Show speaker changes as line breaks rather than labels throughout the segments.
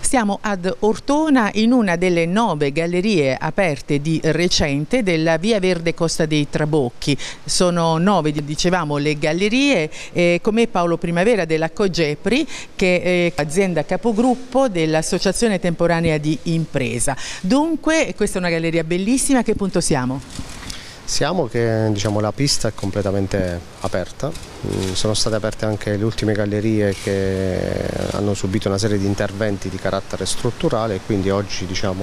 Siamo ad Ortona in una delle 9 gallerie aperte di recente della Via Verde Costa dei Trabocchi. Sono 9, dicevamo, le gallerie, con me Paolo Primavera della Cogepri, che è azienda capogruppo dell'Associazione Temporanea di Impresa. Dunque, questa è una galleria bellissima. A che punto siamo?
Siamo che la pista è completamente aperta, sono state aperte anche le ultime gallerie che hanno subito una serie di interventi di carattere strutturale e quindi oggi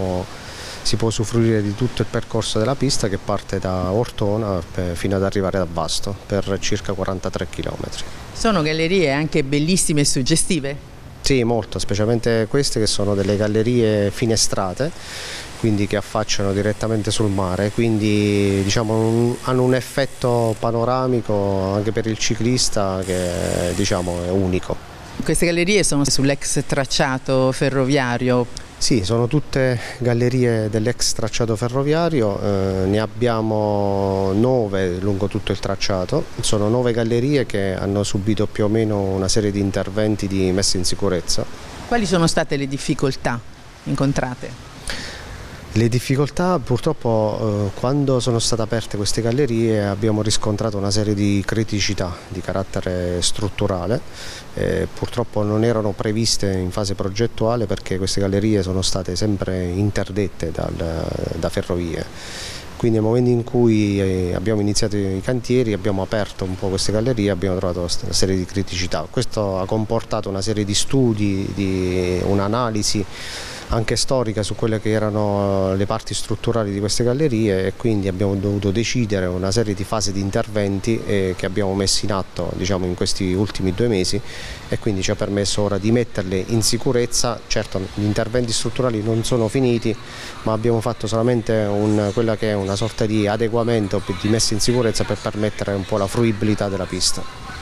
si può usufruire di tutto il percorso della pista che parte da Ortona fino ad arrivare a Vasto per circa 43 km.
Sono gallerie anche bellissime e suggestive?
Sì, molto, specialmente queste che sono delle gallerie finestrate, quindi che affacciano direttamente sul mare, quindi hanno un effetto panoramico anche per il ciclista che è unico.
Queste gallerie sono sull'ex tracciato ferroviario?
Sì, sono tutte gallerie dell'ex tracciato ferroviario, ne abbiamo 9 lungo tutto il tracciato, sono 9 gallerie che hanno subito più o meno una serie di interventi di messa in sicurezza.
Quali sono state le difficoltà incontrate?
Le difficoltà purtroppo quando sono state aperte queste gallerie abbiamo riscontrato una serie di criticità di carattere strutturale, purtroppo non erano previste in fase progettuale perché queste gallerie sono state sempre interdette da ferrovie. Quindi nel momento in cui abbiamo iniziato i cantieri, abbiamo aperto un po' queste gallerie, abbiamo trovato una serie di criticità. Questo ha comportato una serie di studi, di un'analisi anche storica su quelle che erano le parti strutturali di queste gallerie e quindi abbiamo dovuto decidere una serie di fasi di interventi che abbiamo messo in atto in questi ultimi 2 mesi e quindi ci ha permesso ora di metterle in sicurezza. Certo, gli interventi strutturali non sono finiti, ma abbiamo fatto solamente quella che è una sorta di adeguamento, di messa in sicurezza per permettere un po' la fruibilità della pista.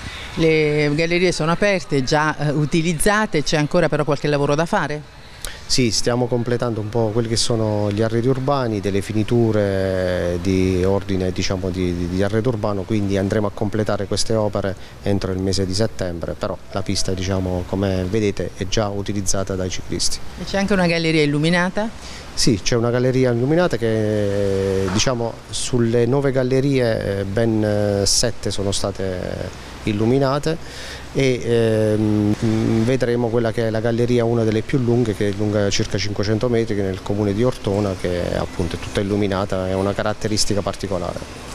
Le gallerie sono aperte, già utilizzate, c'è ancora però qualche lavoro da fare?
Sì, stiamo completando un po' quelli che sono gli arredi urbani, delle finiture di ordine di arredo urbano, quindi andremo a completare queste opere entro il mese di settembre, però la pista come vedete è già utilizzata dai ciclisti.
E c'è anche una galleria illuminata?
Sì, c'è una galleria illuminata che sulle 9 gallerie ben 7 sono state illuminate e vedremo quella che è la galleria, una delle più lunghe, che è lunga circa 500 metri, che è nel comune di Ortona, che appunto è tutta illuminata, è una caratteristica particolare.